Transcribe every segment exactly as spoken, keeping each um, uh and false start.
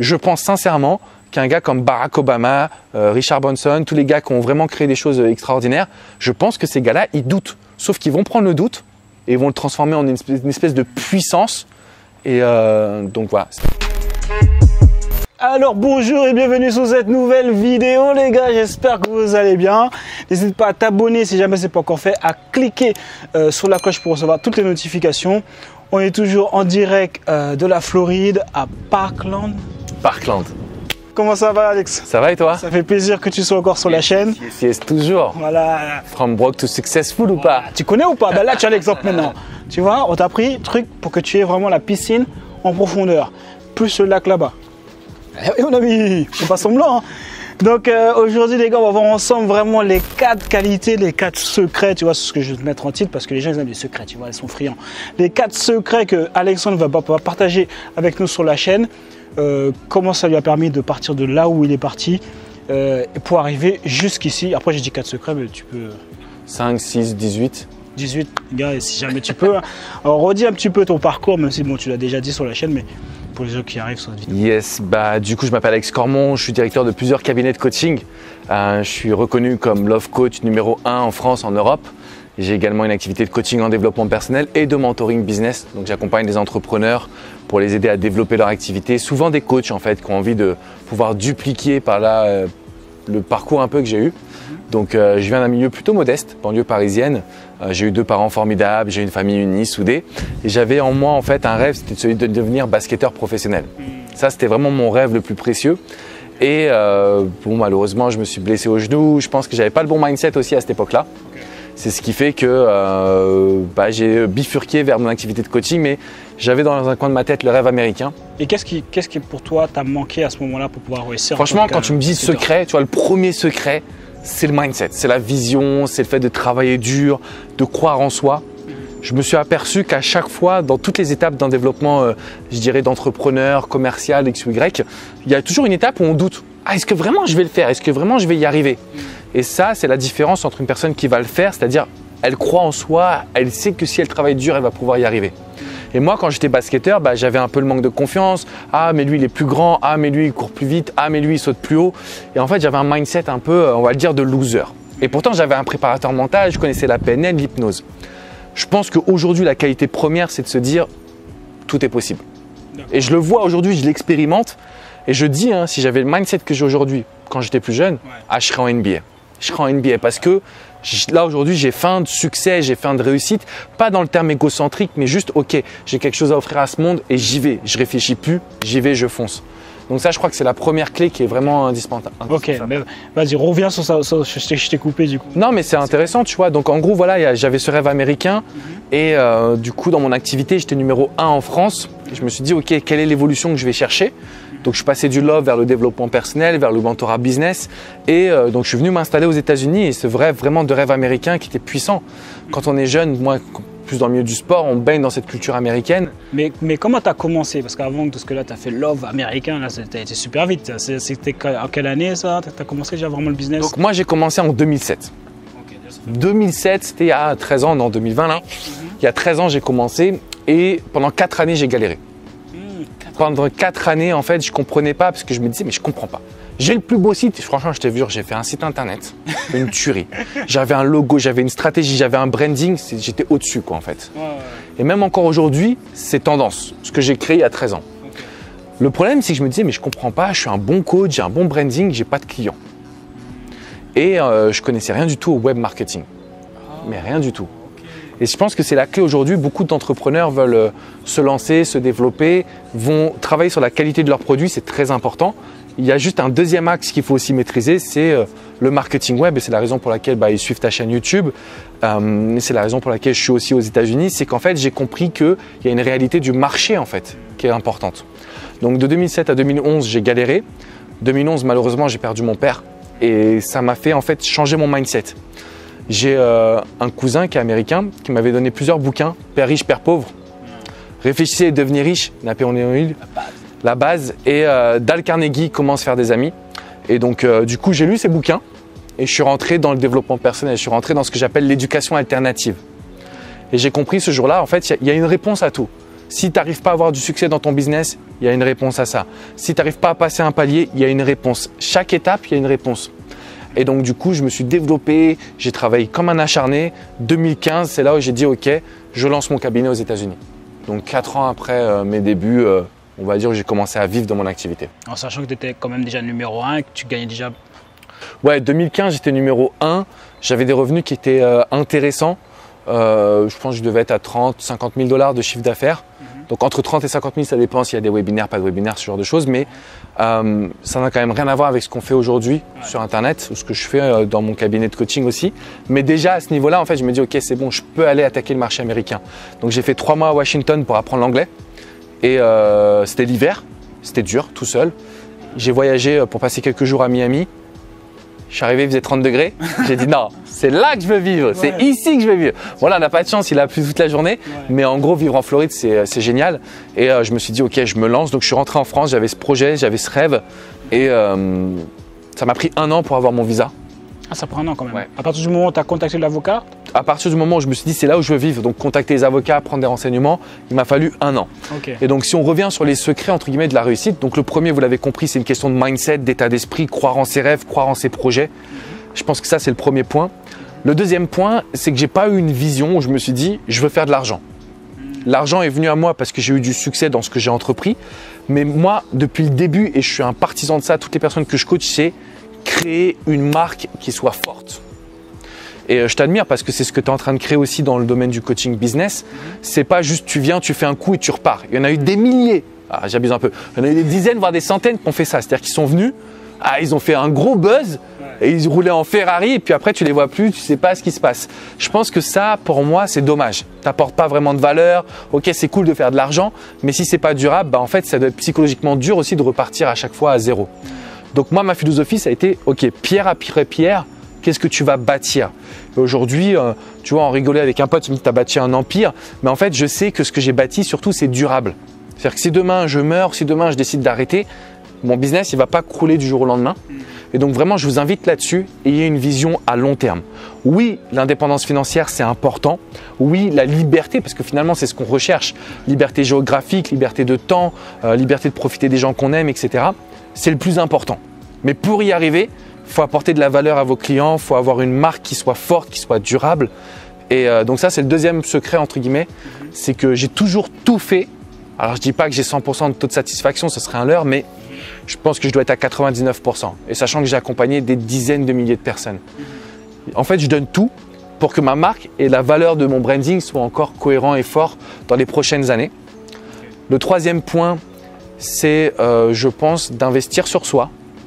je pense sincèrement qu'un gars comme Barack Obama, euh, Richard Branson, tous les gars qui ont vraiment créé des choses extraordinaires, je pense que ces gars-là, ils doutent. Sauf qu'ils vont prendre le doute et ils vont le transformer en une espèce, une espèce de puissance. Et euh, donc voilà. Alors bonjour et bienvenue sur cette nouvelle vidéo les gars, j'espère que vous allez bien. N'hésite pas à t'abonner si jamais ce n'est pas encore fait, à cliquer euh, sur la cloche pour recevoir toutes les notifications. On est toujours en direct euh, de la Floride à Parkland. Parkland. Comment ça va Alex? Ça va et toi? Ça fait plaisir que tu sois encore sur yes, la chaîne. Yes, yes, toujours. Voilà. From broke to successful ou pas? Tu connais ou pas? Ben là tu as l'exemple maintenant. Tu vois, on t'a pris truc pour que tu aies vraiment la piscine en profondeur. Plus le lac là-bas. Et mon ami, c'est pas semblant. Hein. Donc euh, aujourd'hui les gars, on va voir ensemble vraiment les quatre qualités, les quatre secrets. Tu vois, c'est ce que je vais te mettre en titre parce que les gens ils aiment les secrets, tu vois, ils sont friands. Les quatre secrets que Alexandre va, va partager avec nous sur la chaîne. Euh, comment ça lui a permis de partir de là où il est parti euh, pour arriver jusqu'ici. Après j'ai dit quatre secrets, mais tu peux... cinq, six, dix-huit. dix-huit, gars, si jamais tu peux. Hein. Alors redis un petit peu ton parcours, même si bon, tu l'as déjà dit sur la chaîne, mais pour les gens qui arrivent sur cette vidéo. Yes, bah du coup je m'appelle Alex Cormon, je suis directeur de plusieurs cabinets de coaching. Euh, je suis reconnu comme Love Coach numéro un en France, en Europe. J'ai également une activité de coaching en développement personnel et de mentoring business. Donc j'accompagne des entrepreneurs pour les aider à développer leur activité. Souvent des coachs en fait qui ont envie de pouvoir dupliquer par là euh, le parcours un peu que j'ai eu. Donc euh, je viens d'un milieu plutôt modeste, banlieue parisienne. Euh, j'ai eu deux parents formidables, j'ai une famille unie, soudée. Et j'avais en moi en fait un rêve, c'était celui de devenir basketteur professionnel. Ça c'était vraiment mon rêve le plus précieux. Et euh, bon, malheureusement je me suis blessé au genou. Je pense que j'avais pas le bon mindset aussi à cette époque-là. C'est ce qui fait que euh, bah, j'ai bifurqué vers mon activité de coaching, mais j'avais dans un coin de ma tête le rêve américain. Et qu'est-ce qui, qu'est-ce qui pour toi t'a manqué à ce moment-là pour pouvoir réussir? Franchement, quand tu me dis secret, tu vois, le premier secret, c'est le mindset, c'est la vision, c'est le fait de travailler dur, de croire en soi. Je me suis aperçu qu'à chaque fois, dans toutes les étapes d'un développement, euh, je dirais d'entrepreneur, commercial, X ou Y, il y a toujours une étape où on doute. Ah, est-ce que vraiment je vais le faire? Est-ce que vraiment je vais y arriver? Et ça, c'est la différence entre une personne qui va le faire, c'est-à-dire elle croit en soi, elle sait que si elle travaille dur, elle va pouvoir y arriver. Et moi, quand j'étais basketteur, bah, j'avais un peu le manque de confiance. Ah, mais lui, il est plus grand. Ah, mais lui, il court plus vite. Ah, mais lui, il saute plus haut. Et en fait, j'avais un mindset un peu, on va le dire, de loser. Et pourtant, j'avais un préparateur mental, je connaissais la P N L, l'hypnose. Je pense qu'aujourd'hui, la qualité première, c'est de se dire tout est possible. Et je le vois aujourd'hui, je l'expérimente. Et je dis, hein, si j'avais le mindset que j'ai aujourd'hui, quand j'étais plus jeune, ouais. ah, je serais en N B A. Je serais en N B A parce que là, aujourd'hui, j'ai faim de succès, j'ai faim de réussite. Pas dans le terme égocentrique, mais juste, ok, j'ai quelque chose à offrir à ce monde et j'y vais. Je réfléchis plus, j'y vais, je fonce. Donc ça, je crois que c'est la première clé qui est vraiment indispensable. Ok, vas-y, reviens sur ça. Sur, je t'ai coupé du coup. Non, mais c'est intéressant, tu vois. Donc en gros, voilà, j'avais ce rêve américain mm-hmm. et euh, du coup, dans mon activité, j'étais numéro un en France. Et je me suis dit, ok, quelle est l'évolution que je vais chercher? Donc je suis passé du love vers le développement personnel, vers le mentorat business. Et euh, donc je suis venu m'installer aux États-Unis et ce vrai, vraiment de rêve américain qui était puissant. Quand on est jeune, moi, plus dans le milieu du sport, on baigne dans cette culture américaine. Mais, mais comment tu as commencé? Parce qu'avant de ce que là, tu as fait love américain, là, tu as été super vite. C'était en quelle année ça? Tu as commencé déjà vraiment le business? Donc moi, j'ai commencé en deux mille sept. Okay, deux mille sept, c'était il y a treize ans, non, deux mille vingt là. Mm-hmm. Il y a treize ans, j'ai commencé et pendant quatre années, j'ai galéré. Pendant quatre années, en fait, je comprenais pas parce que je me disais, mais je comprends pas. J'ai le plus beau site. Franchement, je te jure, j'ai fait un site internet, une tuerie. J'avais un logo, j'avais une stratégie, j'avais un branding. J'étais au-dessus, quoi, en fait. Ouais, ouais. Et même encore aujourd'hui, c'est tendance. Ce que j'ai créé il y a treize ans. Okay. Le problème, c'est que je me disais, mais je comprends pas. Je suis un bon coach, j'ai un bon branding, j'ai pas de clients. Et euh, je connaissais rien du tout au web marketing. Oh. Mais rien du tout. Et je pense que c'est la clé aujourd'hui. Beaucoup d'entrepreneurs veulent se lancer, se développer, vont travailler sur la qualité de leurs produits, c'est très important. Il y a juste un deuxième axe qu'il faut aussi maîtriser, c'est le marketing web. Et c'est la raison pour laquelle bah, ils suivent ta chaîne YouTube. Euh, c'est la raison pour laquelle je suis aussi aux États-Unis. C'est qu'en fait, j'ai compris qu'il y a une réalité du marché en fait, qui est importante. Donc de deux mille sept à deux mille onze, j'ai galéré. deux mille onze, malheureusement, j'ai perdu mon père. Et ça m'a fait en fait changer mon mindset. J'ai euh, un cousin qui est américain qui m'avait donné plusieurs bouquins, Père riche, Père pauvre. Réfléchissez et devenez riche, Napoléon Hill, la base. Et euh, Dale Carnegie, Comment se faire des amis. Et donc euh, du coup, j'ai lu ces bouquins et je suis rentré dans le développement personnel. Je suis rentré dans ce que j'appelle l'éducation alternative. Et j'ai compris ce jour-là, en fait, il y, y a une réponse à tout. Si tu n'arrives pas à avoir du succès dans ton business, il y a une réponse à ça. Si tu n'arrives pas à passer un palier, il y a une réponse. Chaque étape, il y a une réponse. Et donc du coup, je me suis développé, j'ai travaillé comme un acharné. deux mille quinze, c'est là où j'ai dit ok, je lance mon cabinet aux États-Unis. Donc quatre ans après euh, mes débuts, euh, on va dire que j'ai commencé à vivre dans mon activité. En sachant que tu étais quand même déjà numéro un, que tu gagnais déjà… Ouais, deux mille quinze, j'étais numéro un. J'avais des revenus qui étaient euh, intéressants. Euh, je pense que je devais être à trente, cinquante mille dollars de chiffre d'affaires. Mm-hmm. Donc entre trente et cinquante mille, ça dépend s'il y a des webinaires, pas de webinaires, ce genre de choses. Mais euh, ça n'a quand même rien à voir avec ce qu'on fait aujourd'hui ouais. sur Internet ou ce que je fais euh, dans mon cabinet de coaching aussi. Mais déjà à ce niveau-là, en fait, je me dis ok, c'est bon, je peux aller attaquer le marché américain. Donc j'ai fait trois mois à Washington pour apprendre l'anglais. Et euh, c'était l'hiver, c'était dur, tout seul. J'ai voyagé pour passer quelques jours à Miami. Je suis arrivé, il faisait trente degrés. J'ai dit non, c'est là que je veux vivre, ouais. c'est ici que je veux vivre. Voilà, on n'a pas de chance, il a plu toute la journée. Ouais. Mais en gros, vivre en Floride, c'est génial. Et euh, je me suis dit, ok, je me lance. Donc je suis rentré en France, j'avais ce projet, j'avais ce rêve. Et euh, ça m'a pris un an pour avoir mon visa. Ah, ça prend un an quand même. Ouais. À partir du moment où tu as contacté l'avocat? À partir du moment où je me suis dit, c'est là où je veux vivre. Donc contacter les avocats, prendre des renseignements, il m'a fallu un an. Okay. Et donc si on revient sur les secrets entre guillemets de la réussite, donc le premier, vous l'avez compris, c'est une question de mindset, d'état d'esprit, croire en ses rêves, croire en ses projets. Mm-hmm. Je pense que ça, c'est le premier point. Le deuxième point, c'est que j'ai pas eu une vision où je me suis dit, je veux faire de l'argent. L'argent est venu à moi parce que j'ai eu du succès dans ce que j'ai entrepris. Mais moi, depuis le début, et je suis un partisan de ça, toutes les personnes que je coach, c'est créer une marque qui soit forte. Et je t'admire parce que c'est ce que tu es en train de créer aussi dans le domaine du coaching business. C'est pas juste tu viens, tu fais un coup et tu repars. Il y en a eu des milliers, ah, j'abuse un peu, il y en a eu des dizaines, voire des centaines qui ont fait ça. C'est-à-dire qu'ils sont venus, ah, ils ont fait un gros buzz et ils roulaient en Ferrari et puis après tu les vois plus, tu sais pas ce qui se passe. Je pense que ça, pour moi, c'est dommage. Tu n'apportes pas vraiment de valeur. Ok, c'est cool de faire de l'argent, mais si c'est pas durable, bah, en fait, ça doit être psychologiquement dur aussi de repartir à chaque fois à zéro. Donc moi, ma philosophie, ça a été, ok, pierre après pierre, qu'est-ce que tu vas bâtir? Aujourd'hui, euh, tu vois, on rigolait avec un pote, tu me dis tu as bâti un empire, mais en fait, je sais que ce que j'ai bâti, surtout, c'est durable. C'est-à-dire que si demain je meurs, si demain je décide d'arrêter, mon business, il ne va pas crouler du jour au lendemain. Et donc vraiment, je vous invite là-dessus, ayez une vision à long terme. Oui, l'indépendance financière, c'est important. Oui, la liberté, parce que finalement, c'est ce qu'on recherche. Liberté géographique, liberté de temps, euh, liberté de profiter des gens qu'on aime, et cetera. C'est le plus important. Mais pour y arriver, il faut apporter de la valeur à vos clients, il faut avoir une marque qui soit forte, qui soit durable. Et euh, donc ça, c'est le deuxième secret, entre guillemets, mm-hmm. c'est que j'ai toujours tout fait. Alors, je ne dis pas que j'ai cent pour cent de taux de satisfaction, ce serait un leurre, mais je pense que je dois être à quatre-vingt-dix-neuf pour cent. Et sachant que j'ai accompagné des dizaines de milliers de personnes. Mm-hmm. En fait, je donne tout pour que ma marque et la valeur de mon branding soient encore cohérents et forts dans les prochaines années. Le troisième point, c'est, euh, je pense, d'investir sur soi.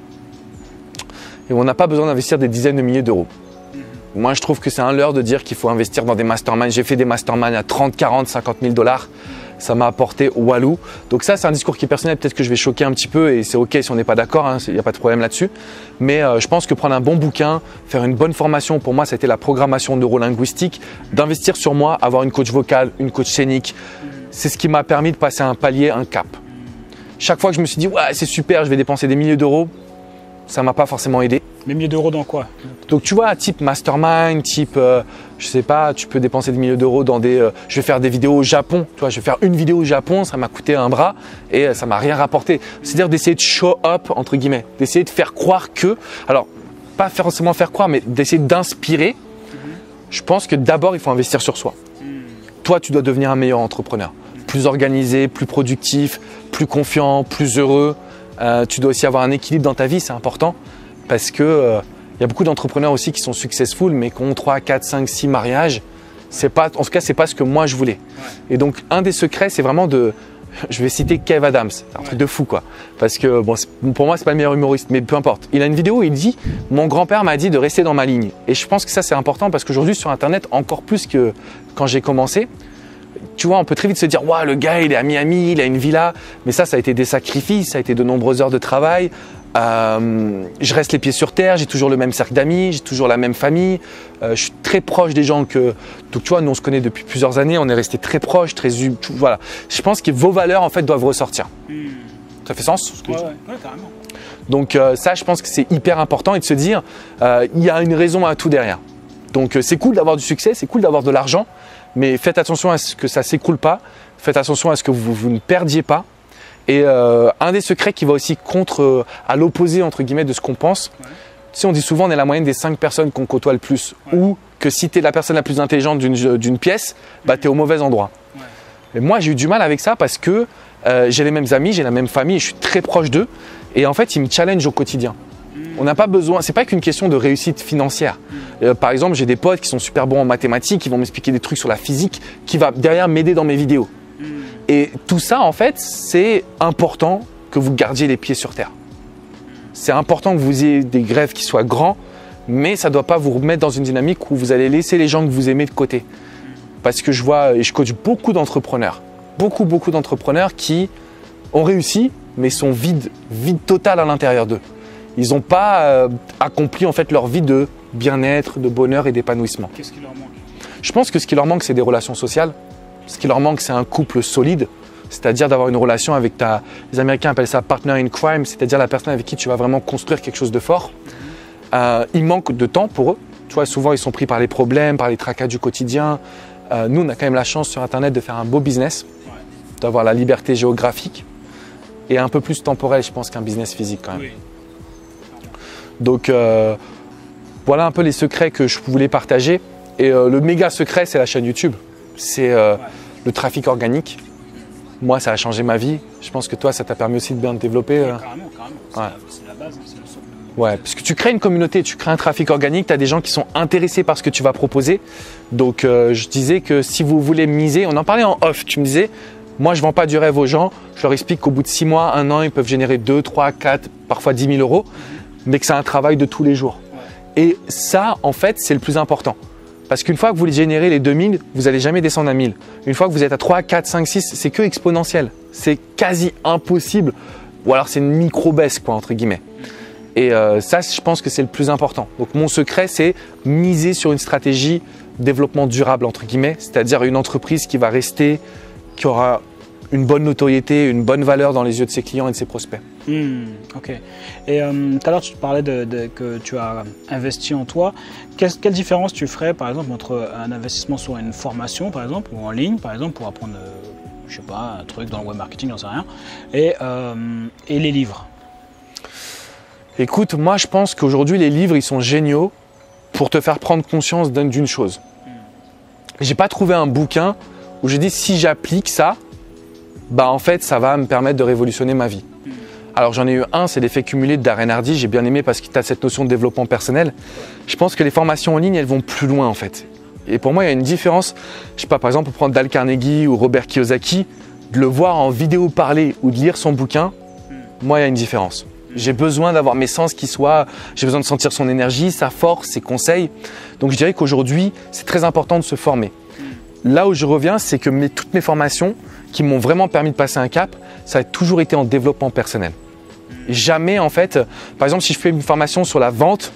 Et on n'a pas besoin d'investir des dizaines de milliers d'euros. Mmh. Moi, je trouve que c'est un leurre de dire qu'il faut investir dans des masterminds. J'ai fait des masterminds à trente, quarante, cinquante mille dollars. Ça m'a apporté walou. Donc ça, c'est un discours qui est personnel. Peut-être que je vais choquer un petit peu et c'est OK si on n'est pas d'accord. Il n'y a pas de problème là-dessus. Mais euh, je pense que prendre un bon bouquin, faire une bonne formation, pour moi, c'était la programmation neurolinguistique. D'investir sur moi, avoir une coach vocale, une coach scénique. C'est ce qui m'a permis de passer un palier, un cap. Chaque fois que je me suis dit, ouais, c'est super, je vais dépenser des milliers d'euros, ça ne m'a pas forcément aidé. Des milliers d'euros dans quoi? Donc tu vois, type mastermind, type, euh, je sais pas, tu peux dépenser des milliers d'euros dans des… Euh, je vais faire des vidéos au Japon, tu vois, je vais faire une vidéo au Japon, ça m'a coûté un bras et euh, ça m'a rien rapporté. C'est-à-dire d'essayer de show up, entre guillemets, d'essayer de faire croire que… Alors, pas forcément faire croire, mais d'essayer d'inspirer. Mm-hmm. Je pense que d'abord, il faut investir sur soi. Mm. Toi, tu dois devenir un meilleur entrepreneur. Mm. Plus organisé, plus productif, plus confiant, plus heureux. Euh, tu dois aussi avoir un équilibre dans ta vie, c'est important. Parce que euh, y a beaucoup d'entrepreneurs aussi qui sont successful, mais qui ont trois, quatre, cinq, six mariages. C'est pas, en tout cas, c'est pas ce que moi je voulais. Ouais. Et donc, un des secrets, c'est vraiment de… Je vais citer Kev Adams, c'est un ouais. truc de fou quoi. Parce que bon, pour moi, c'est pas le meilleur humoriste, mais peu importe. Il a une vidéo où il dit « Mon grand-père m'a dit de rester dans ma ligne ». Et je pense que ça, c'est important parce qu'aujourd'hui, sur Internet, encore plus que quand j'ai commencé, tu vois, on peut très vite se dire « Waouh, le gars, il est à Miami, il a une villa ». Mais ça, ça a été des sacrifices, ça a été de nombreuses heures de travail. Euh, je reste les pieds sur terre, j'ai toujours le même cercle d'amis, j'ai toujours la même famille. Euh, je suis très proche des gens que… Donc tu vois, nous on se connaît depuis plusieurs années, on est restés très proches, très… Tout, voilà. Je pense que vos valeurs en fait doivent ressortir. Mmh. Ça fait sens ce que ouais, je dis? Ouais, ouais, carrément. Donc euh, ça, je pense que c'est hyper important et de se dire, euh, il y a une raison à tout derrière. Donc euh, c'est cool d'avoir du succès, c'est cool d'avoir de l'argent, mais faites attention à ce que ça ne s'écroule pas, faites attention à ce que vous, vous ne perdiez pas. Et euh, un des secrets qui va aussi contre, euh, à l'opposé entre guillemets de ce qu'on pense, ouais. Tu sais, on dit souvent on est la moyenne des cinq personnes qu'on côtoie le plus, ouais. Ou que si tu es la personne la plus intelligente d'une d'une pièce, bah, tu es au mauvais endroit. Ouais. Et moi j'ai eu du mal avec ça parce que euh, j'ai les mêmes amis, j'ai la même famille, et je suis très proche d'eux et en fait ils me challengent au quotidien. Mmh. On n'a pas besoin, c'est pas qu'une question de réussite financière. Mmh. Euh, par exemple, j'ai des potes qui sont super bons en mathématiques, qui vont m'expliquer des trucs sur la physique, qui va derrière m'aider dans mes vidéos. Mmh. Et tout ça, en fait, c'est important que vous gardiez les pieds sur terre. C'est important que vous ayez des rêves qui soient grands, mais ça ne doit pas vous remettre dans une dynamique où vous allez laisser les gens que vous aimez de côté. Parce que je vois, et je coach beaucoup d'entrepreneurs, beaucoup, beaucoup d'entrepreneurs qui ont réussi, mais sont vides, vides total à l'intérieur d'eux. Ils n'ont pas euh, accompli en fait leur vie de bien-être, de bonheur et d'épanouissement. Qu'est-ce qui leur manque? Je pense que ce qui leur manque, c'est des relations sociales. Ce qui leur manque, c'est un couple solide, c'est-à-dire d'avoir une relation avec ta… Les Américains appellent ça « partner in crime », c'est-à-dire la personne avec qui tu vas vraiment construire quelque chose de fort. Euh, il manque de temps pour eux. Tu vois, souvent, ils sont pris par les problèmes, par les tracas du quotidien. Euh, nous, on a quand même la chance sur Internet de faire un beau business, d'avoir la liberté géographique et un peu plus temporel, je pense, qu'un business physique quand même. Oui. Donc, euh, voilà un peu les secrets que je voulais partager. Et euh, le méga secret, c'est la chaîne YouTube. C'est euh, ouais. le trafic organique. Moi, ça a changé ma vie. Je pense que toi, ça t'a permis aussi de bien te développer. Ouais, carrément, carrément. C'est ouais. la, la base, c'est le socle. Ouais, parce que tu crées une communauté, tu crées un trafic organique, tu as des gens qui sont intéressés par ce que tu vas proposer. Donc, euh, je disais que si vous voulez miser, on en parlait en off, tu me disais, moi, je ne vends pas du rêve aux gens. Je leur explique qu'au bout de six mois, un an, ils peuvent générer deux, trois, quatre, parfois dix mille euros, mmh. mais que c'est un travail de tous les jours. Ouais. Et ça, en fait, c'est le plus important. Parce qu'une fois que vous générez les deux mille, vous n'allez jamais descendre à mille. Une fois que vous êtes à trois, quatre, cinq, six, c'est que exponentiel. C'est quasi impossible. Ou alors c'est une micro-baisse, quoi, entre guillemets. Et euh, ça, je pense que c'est le plus important. Donc mon secret, c'est miser sur une stratégie développement durable, entre guillemets. C'est-à-dire une entreprise qui va rester, qui aura une bonne notoriété, une bonne valeur dans les yeux de ses clients et de ses prospects. Mmh, ok. Et euh, tout à l'heure, tu parlais de, de, que tu as investi en toi. Quelle, quelle différence tu ferais, par exemple, entre un investissement sur une formation, par exemple, ou en ligne, par exemple, pour apprendre, euh, je sais pas, un truc dans le web marketing, j'en sais rien, et, euh, et les livres? Écoute, moi, je pense qu'aujourd'hui, les livres, ils sont géniaux pour te faire prendre conscience d'une chose. Mmh. J'ai pas trouvé un bouquin où j'ai dit si j'applique ça, bah en fait, ça va me permettre de révolutionner ma vie. Mmh. Alors j'en ai eu un, c'est l'effet cumulé de Darren Hardy. J'ai bien aimé parce qu'il a cette notion de développement personnel. Je pense que les formations en ligne, elles vont plus loin en fait. Et pour moi, il y a une différence. Je sais pas, par exemple, pour prendre Dale Carnegie ou Robert Kiyosaki, de le voir en vidéo parler ou de lire son bouquin, mmh. moi, il y a une différence. J'ai besoin d'avoir mes sens qui soient, j'ai besoin de sentir son énergie, sa force, ses conseils. Donc je dirais qu'aujourd'hui, c'est très important de se former. Là où je reviens, c'est que mes, toutes mes formations qui m'ont vraiment permis de passer un cap, ça a toujours été en développement personnel. Jamais en fait, par exemple si je fais une formation sur la vente,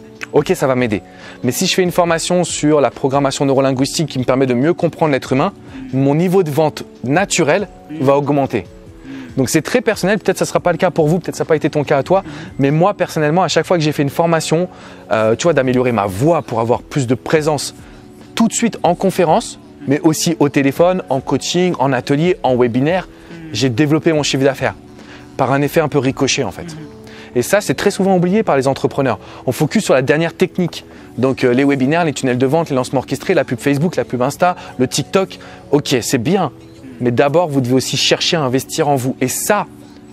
ok ça va m'aider. Mais si je fais une formation sur la programmation neurolinguistique qui me permet de mieux comprendre l'être humain, mon niveau de vente naturel va augmenter. Donc c'est très personnel, peut-être que ça ne sera pas le cas pour vous, peut-être que ça n'a pas été ton cas à toi, mais moi personnellement, à chaque fois que j'ai fait une formation, euh, tu vois, d'améliorer ma voix pour avoir plus de présence tout de suite en conférence, mais aussi au téléphone, en coaching, en atelier, en webinaire, j'ai développé mon chiffre d'affaires par un effet un peu ricochet en fait. Et ça, c'est très souvent oublié par les entrepreneurs. On focus sur la dernière technique. Donc euh, les webinaires, les tunnels de vente, les lancements orchestrés, la pub Facebook, la pub Insta, le TikTok, ok, c'est bien. Mais d'abord, vous devez aussi chercher à investir en vous. Et ça,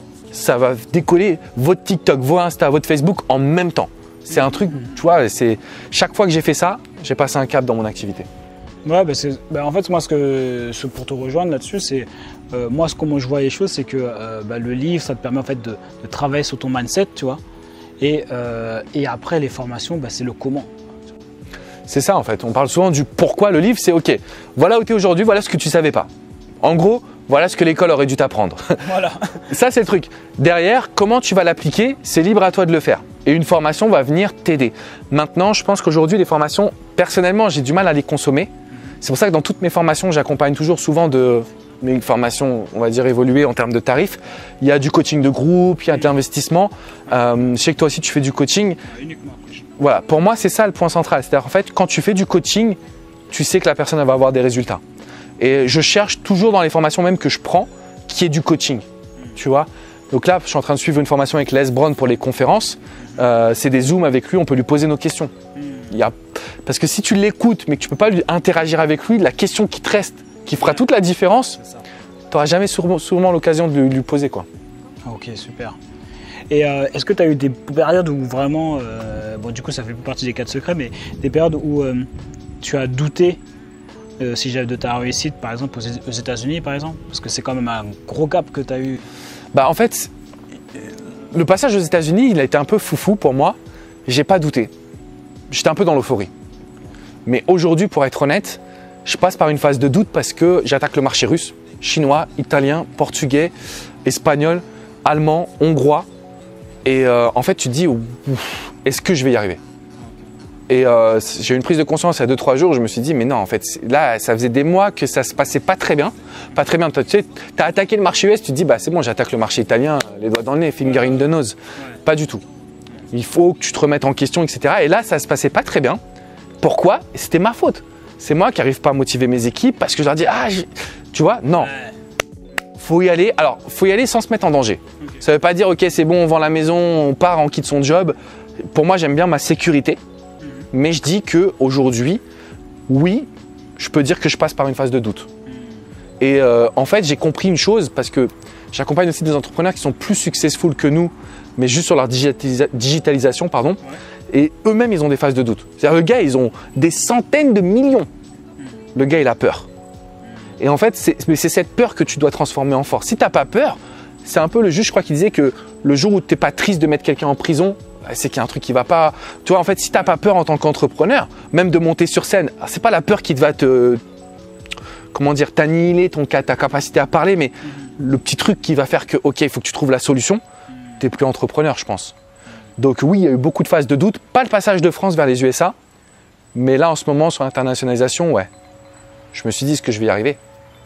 ça va décoller votre TikTok, vos Insta, votre Facebook en même temps. C'est un truc, tu vois, c'est chaque fois que j'ai fait ça, j'ai passé un cap dans mon activité. Ouais, bah c'est, bah en fait, moi, ce que, ce, pour te rejoindre là-dessus, c'est euh, moi, ce, comment je vois les choses, c'est que euh, bah, le livre, ça te permet en fait de, de travailler sur ton mindset, tu vois. Et, euh, et après, les formations, bah, c'est le comment. C'est ça, en fait. On parle souvent du pourquoi. Le livre, c'est OK. Voilà où tu es aujourd'hui, voilà ce que tu ne savais pas. En gros, voilà ce que l'école aurait dû t'apprendre. Voilà. Ça, c'est le truc. Derrière, comment tu vas l'appliquer, c'est libre à toi de le faire. Et une formation va venir t'aider. Maintenant, je pense qu'aujourd'hui, les formations, personnellement, j'ai du mal à les consommer. C'est pour ça que dans toutes mes formations, j'accompagne toujours souvent de mes formations, on va dire, évoluées en termes de tarifs. Il y a du coaching de groupe, il y a de l'investissement. Euh, je sais que toi aussi, tu fais du coaching. Uniquement. Voilà, pour moi, c'est ça le point central. C'est-à-dire, en fait, quand tu fais du coaching, tu sais que la personne elle va avoir des résultats. Et je cherche toujours dans les formations même que je prends, qui est du coaching. tu vois. Donc là, je suis en train de suivre une formation avec Les Brown pour les conférences. Euh, c'est des zooms avec lui, on peut lui poser nos questions. Il y a... Parce que si tu l'écoutes, mais que tu ne peux pas lui interagir avec lui, la question qui te reste, qui fera toute la différence, tu n'auras jamais sûrement, sûrement l'occasion de lui, lui poser, quoi. Ok, super. Et euh, est-ce que tu as eu des périodes où vraiment, euh, bon du coup ça fait plus partie des quatre secrets, mais des périodes où euh, tu as douté euh, si j'avais de ta réussite, par exemple aux États-Unis, par exemple, parce que c'est quand même un gros gap que tu as eu. Bah en fait, le passage aux États-Unis, il a été un peu foufou pour moi. J'ai pas douté. J'étais un peu dans l'euphorie. Mais aujourd'hui, pour être honnête, je passe par une phase de doute parce que j'attaque le marché russe, chinois, italien, portugais, espagnol, allemand, hongrois. Et euh, en fait, tu te dis, est-ce que je vais y arriver? Et euh, j'ai eu une prise de conscience il y a deux trois jours, je me suis dit, mais non, en fait, là, ça faisait des mois que ça se passait pas très bien. Pas très bien, tu sais, tu as attaqué le marché U S, tu te dis, bah c'est bon, j'attaque le marché italien, les doigts dans le nez, finger in the nose. Pas du tout. Il faut que tu te remettes en question, et cetera. Et là, ça se passait pas très bien. Pourquoi? C'était ma faute. C'est moi qui n'arrive pas à motiver mes équipes parce que je leur dis, ah, tu vois, non. Faut y aller. Alors, faut y aller sans se mettre en danger. Okay. Ça veut pas dire, ok, c'est bon, on vend la maison, on part, on quitte son job. Pour moi, j'aime bien ma sécurité. Mm-hmm. Mais je dis que aujourd'hui, oui, je peux dire que je passe par une phase de doute. Mm-hmm. Et euh, en fait, j'ai compris une chose parce que j'accompagne aussi des entrepreneurs qui sont plus successful que nous, mais juste sur leur digitalisa- digitalisation, pardon. Ouais. Et eux-mêmes, ils ont des phases de doute. C'est-à-dire, le gars, ils ont des centaines de millions. Mm-hmm. Le gars, il a peur. Et en fait, c'est, c'est cette peur que tu dois transformer en force. Si tu n'as pas peur, c'est un peu le juge, je crois, qui disait que le jour où tu n'es pas triste de mettre quelqu'un en prison, c'est qu'il y a un truc qui ne va pas. Tu vois, en fait, si tu n'as pas peur en tant qu'entrepreneur, même de monter sur scène, ce n'est pas la peur qui va te, comment dire, t'annihiler ton, ta capacité à parler, mais le petit truc qui va faire que, ok, il faut que tu trouves la solution, tu n'es plus entrepreneur, je pense. Donc oui, il y a eu beaucoup de phases de doute. Pas le passage de France vers les U S A, mais là, en ce moment, sur l'internationalisation, ouais. Je me suis dit, est-ce que je vais y arriver?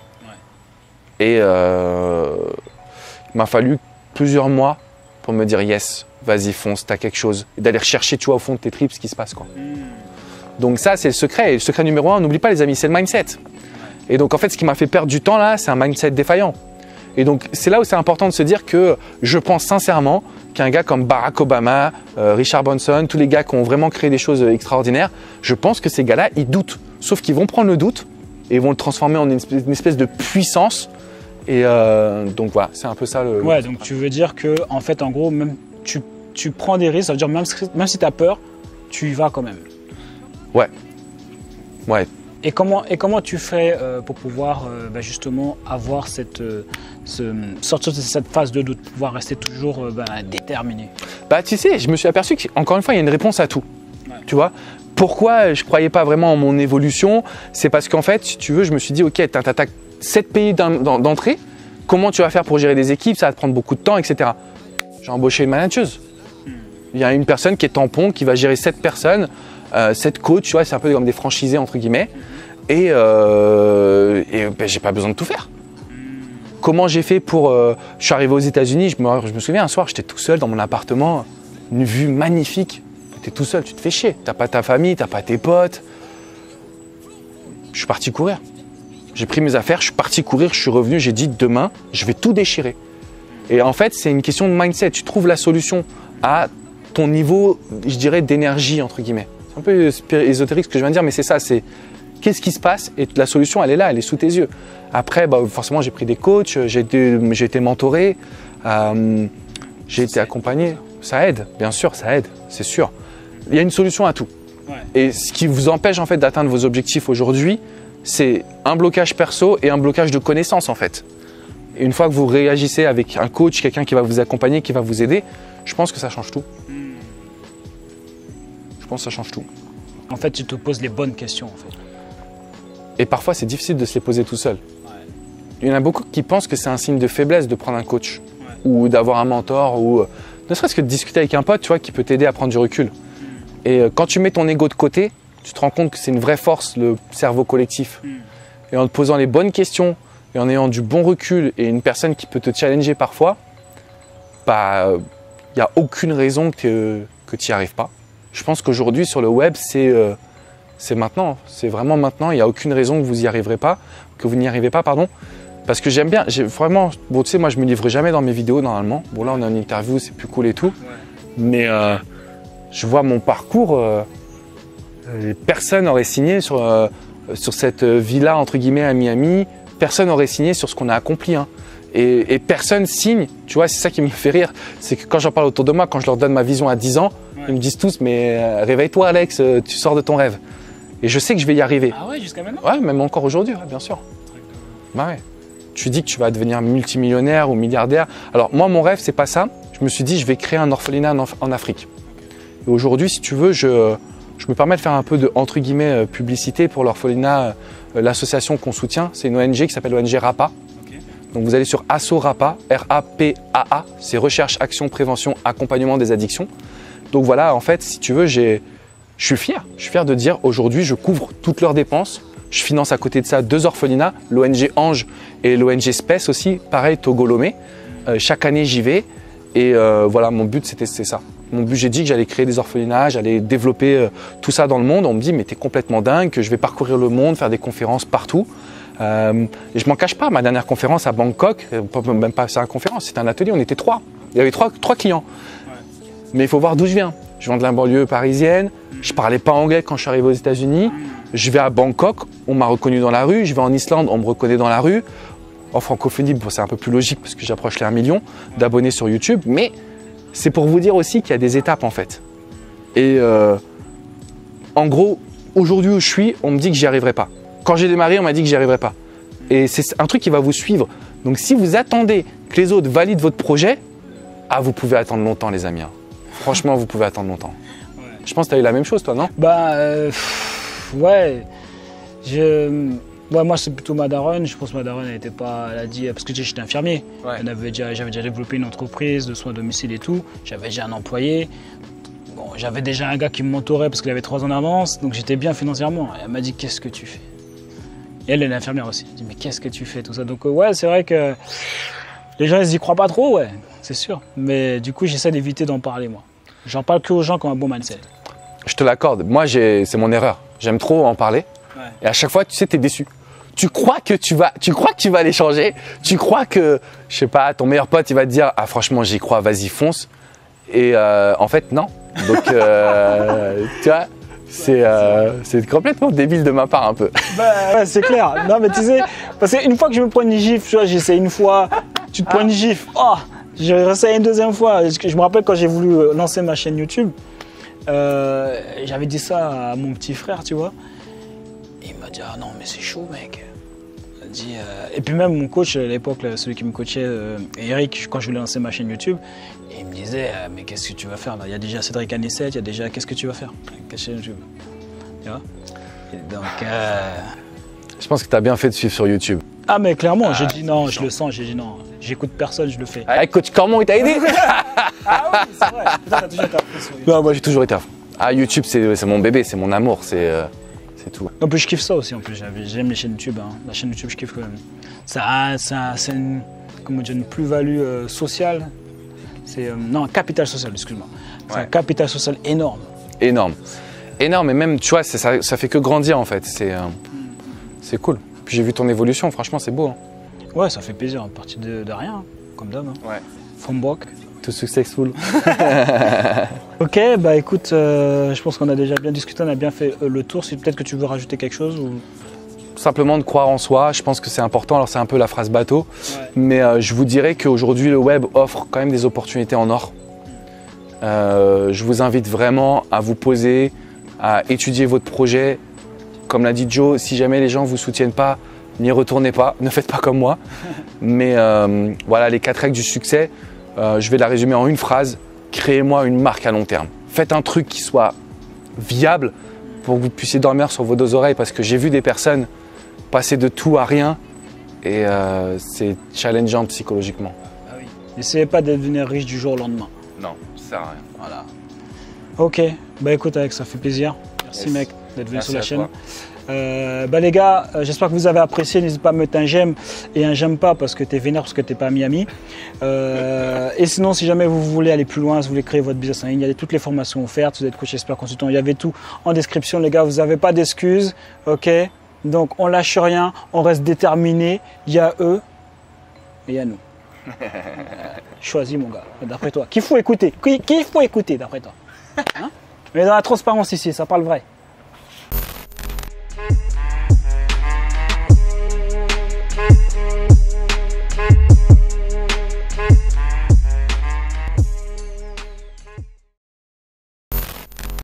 Ouais. Et euh, il m'a fallu plusieurs mois pour me dire, yes, vas-y, fonce, t'as quelque chose. Et d'aller rechercher, tu vois, au fond de tes tripes, ce qui se passe, quoi. Mm. Donc ça, c'est le secret. Et le secret numéro un, n'oublie pas, les amis, c'est le mindset. Ouais. Et donc, en fait, ce qui m'a fait perdre du temps, là, c'est un mindset défaillant. Et donc, c'est là où c'est important de se dire que je pense sincèrement qu'un gars comme Barack Obama, euh, Richard Branson, tous les gars qui ont vraiment créé des choses extraordinaires, je pense que ces gars-là, ils doutent. Sauf qu'ils vont prendre le doute et ils vont le transformer en une espèce, une espèce de puissance. Et euh, donc voilà, c'est un peu ça le. Ouais, donc tu veux dire que, en fait, en gros, même tu, tu prends des risques, ça veut dire même, même si tu as peur, tu y vas quand même. Ouais. Ouais. Et comment, et comment tu fais euh, pour pouvoir euh, bah, justement avoir cette, euh, ce, sortir de cette phase de doute, pouvoir rester toujours euh, bah, déterminé? Bah tu sais, je me suis aperçu qu'encore une fois, il y a une réponse à tout. Ouais. Tu vois? Pourquoi je ne croyais pas vraiment en mon évolution? C'est parce qu'en fait, si tu veux, je me suis dit, ok, tu attaques sept pays d'entrée, comment tu vas faire pour gérer des équipes? Ça va te prendre beaucoup de temps, et cetera. J'ai embauché une manageuse. Hmm. Il y a une personne qui est tampon, qui va gérer sept personnes, euh, sept coachs, tu vois, c'est un peu comme des franchisés, entre guillemets. Hmm. Et, euh, et ben, j'ai pas besoin de tout faire. Hmm. Comment j'ai fait pour… Euh, je suis arrivé aux États-Unis, je me, je me souviens, un soir, j'étais tout seul dans mon appartement, une vue magnifique. Tu es tout seul, tu te fais chier. Tu n'as pas ta famille, tu n'as pas tes potes. Je suis parti courir. J'ai pris mes affaires, je suis parti courir, je suis revenu, j'ai dit demain, je vais tout déchirer. Et en fait, c'est une question de mindset. Tu trouves la solution à ton niveau, je dirais, d'énergie, entre guillemets. C'est un peu ésotérique ce que je viens de dire, mais c'est ça, c'est qu'est-ce qui se passe et la solution, elle est là, elle est sous tes yeux. Après, bah, forcément, j'ai pris des coachs, j'ai été, j'ai été mentoré, euh, j'ai été accompagné. Ça aide, bien sûr, ça aide, c'est sûr. Il y a une solution à tout. Ouais. Et ce qui vous empêche en fait d'atteindre vos objectifs aujourd'hui, c'est un blocage perso et un blocage de connaissances en fait. Et une fois que vous réagissez avec un coach, quelqu'un qui va vous accompagner, qui va vous aider, je pense que ça change tout. Mm. Je pense que ça change tout. En fait, tu te poses les bonnes questions en fait. Et parfois, c'est difficile de se les poser tout seul. Ouais. Il y en a beaucoup qui pensent que c'est un signe de faiblesse de prendre un coach ouais. ou d'avoir un mentor ou ne serait-ce que de discuter avec un pote, tu vois, qui peut t'aider à prendre du recul. Et quand tu mets ton ego de côté, tu te rends compte que c'est une vraie force, le cerveau collectif. Mm. Et en te posant les bonnes questions, et en ayant du bon recul, et une personne qui peut te challenger parfois, bah, il n'y a aucune raison que, que tu n'y arrives pas. Je pense qu'aujourd'hui, sur le web, c'est, euh, c'est maintenant. C'est vraiment maintenant. Il n'y a aucune raison que vous n'y arriverez pas, que vous n'y arrivez pas, pardon. Parce que j'aime bien, vraiment, bon tu sais, moi je me livre jamais dans mes vidéos normalement. Bon là on est en interview, c'est plus cool et tout. Ouais. Mais euh, je vois mon parcours, euh, personne n'aurait signé sur, euh, sur cette villa entre guillemets à Miami, personne n'aurait signé sur ce qu'on a accompli. Hein. Et, et personne signe, tu vois, c'est ça qui me fait rire. C'est que quand j'en parle autour de moi, quand je leur donne ma vision à dix ans, ouais. Ils me disent tous, mais euh, réveille-toi Alex, euh, tu sors de ton rêve. Et je sais que je vais y arriver. Ah ouais, jusqu'à maintenant? Ouais, même encore aujourd'hui, ouais, bien sûr. Bah ouais. Tu dis que tu vas devenir multimillionnaire ou milliardaire. Alors moi, mon rêve, c'est pas ça. Je me suis dit, je vais créer un orphelinat en, en Afrique. Et aujourd'hui, si tu veux, je, je me permets de faire un peu de, entre guillemets, publicité pour l'orphelinat, euh, l'association qu'on soutient. C'est une O N G qui s'appelle O N G RAPA. Okay. Donc vous allez sur Asso RAPA, R A P A A. C'est Recherche, Action, Prévention, Accompagnement des addictions. Donc voilà, en fait, si tu veux, j'ai, je suis fier. Je suis fier de dire, aujourd'hui, je couvre toutes leurs dépenses. Je finance à côté de ça deux orphelinats, l'O N G Ange et l'O N G Space aussi, pareil, Togo Lomé. Euh, chaque année, j'y vais. Et euh, voilà, mon but, c'était c'est ça. Mon but, j'ai dit que j'allais créer des orphelinats, j'allais développer euh, tout ça dans le monde. On me dit, mais t'es complètement dingue, que je vais parcourir le monde, faire des conférences partout. Euh, et je m'en cache pas, ma dernière conférence à Bangkok, même pas c'est une conférence, c'était un atelier, on était trois. Il y avait trois, trois clients. Ouais. Mais il faut voir d'où je viens. Je viens de la banlieue parisienne, je parlais pas anglais quand je suis arrivé aux États-Unis. Je vais à Bangkok, on m'a reconnu dans la rue. Je vais en Islande, on me reconnaît dans la rue. En francophonie, bon, c'est un peu plus logique parce que j'approche les un million d'abonnés sur YouTube. Mais c'est pour vous dire aussi qu'il y a des étapes en fait. Et euh, en gros, aujourd'hui où je suis, on me dit que j'y arriverai pas. Quand j'ai démarré, on m'a dit que j'y arriverai pas. Et c'est un truc qui va vous suivre. Donc si vous attendez que les autres valident votre projet, ah, vous pouvez attendre longtemps les amis. Hein. Franchement, vous pouvez attendre longtemps. Ouais. Je pense que tu as eu la même chose toi, non? Bah euh, ouais. Je... Ouais, moi c'est plutôt ma daronne. Je pense que ma daronne elle était pas, elle a dit parce que j'étais infirmier. Ouais. J'avais déjà, j'avais déjà développé une entreprise de soins à domicile et tout. J'avais déjà un employé. Bon, j'avais déjà un gars qui me mentorait parce qu'il avait trois ans d'avance, donc j'étais bien financièrement. Elle m'a dit qu'est-ce que tu fais? Et elle, elle est infirmière aussi. Elle dit mais qu'est-ce que tu fais tout ça? Donc euh, ouais, c'est vrai que les gens ils y croient pas trop, ouais, c'est sûr. Mais du coup j'essaie d'éviter d'en parler moi. J'en parle que aux gens qui ont un bon mindset. Je te l'accorde. Moi c'est mon erreur. J'aime trop en parler. Ouais. Et à chaque fois, tu sais, tu es déçu. Tu crois que tu vas, tu crois que tu vas les changer. Tu crois que, je sais pas, ton meilleur pote, il va te dire, ah franchement, j'y crois, vas-y, fonce. Et euh, en fait, non. Donc, euh, tu vois, c'est euh, complètement débile de ma part un peu. Bah, ouais, c'est clair. Non, mais tu sais, parce qu'une fois que je me prends une gifle, tu vois, j'essaie une fois, tu te prends une gifle. Oh, je réessaye une deuxième fois. Je me rappelle quand j'ai voulu lancer ma chaîne YouTube. Euh, j'avais dit ça à mon petit frère, tu vois. Il m'a dit, ah non, mais c'est chaud, mec. Il m'a dit, euh... Et puis même mon coach à l'époque, celui qui me coachait, euh, Eric, quand je voulais lancer ma chaîne YouTube, il me disait, euh, mais qu'est-ce que tu vas faire là? Il y a déjà Cédric Anissette, il y a déjà, qu'est-ce que tu vas faire avec ta chaîne YouTube? Tu vois? Et donc, euh... je pense que tu as bien fait de suivre sur YouTube. Ah, mais clairement, ah, j'ai dit non, je le sens, j'ai dit non. J'écoute personne, je le fais. Ah, coach Cormon, il t'a aidé? Ah oui, c'est vrai. T'as toujours été à fond sur YouTube. Non, moi j'ai toujours été à fond. Ah, YouTube, c'est mon bébé, c'est mon amour, c'est euh, tout. En plus, je kiffe ça aussi. En plus, j'aime les chaînes YouTube. Hein. La chaîne YouTube, je kiffe quand même. Ça, ça c'est une, comment dire, une plus-value euh, sociale. C'est euh, non, un capital social, excuse-moi. C'est ouais. Un capital social énorme. Énorme, énorme. Et même, tu vois, ça, ça fait que grandir en fait. C'est euh, c'est cool. Puis j'ai vu ton évolution. Franchement, c'est beau. Hein. Ouais, ça fait plaisir. À partir de, de rien, comme d'hab. Hein. Ouais. From broke. To successful. Ok, bah écoute, euh, je pense qu'on a déjà bien discuté, on a bien fait euh, le tour. Si peut-être que tu veux rajouter quelque chose ou... Simplement de croire en soi, je pense que c'est important. Alors c'est un peu la phrase bateau, ouais. mais euh, je vous dirais qu'aujourd'hui le web offre quand même des opportunités en or. Euh, je vous invite vraiment à vous poser, à étudier votre projet. Comme l'a dit Joe, si jamais les gens ne vous soutiennent pas, n'y retournez pas, ne faites pas comme moi. Mais euh, voilà, les quatre règles du succès. Euh, je vais la résumer en une phrase. Créez-moi une marque à long terme. Faites un truc qui soit viable pour que vous puissiez dormir sur vos deux oreilles parce que j'ai vu des personnes passer de tout à rien et euh, c'est challengeant psychologiquement. Ah oui. N'essayez pas de devenir riche du jour au lendemain. Non, ça sert à rien. Voilà. Ok, bah écoute Alex, ça fait plaisir. Merci yes. mec d'être venu sur la chaîne. Euh, bah les gars, euh, j'espère que vous avez apprécié. N'hésitez pas à mettre un j'aime et un j'aime pas parce que t'es vénère parce que t'es pas à Miami. Euh, et sinon, si jamais vous voulez aller plus loin, si vous voulez créer votre business en ligne, il y a toutes les formations offertes. Vous êtes coach, expert, consultant, il y avait tout en description. Les gars, vous n'avez pas d'excuses, ok? Donc on lâche rien, on reste déterminé. Il y a eux, Et il y a nous. Choisis, mon gars, d'après toi. Qu'il faut écouter Qu'il faut écouter, d'après toi, hein? Mais dans la transparence ici, ça parle vrai.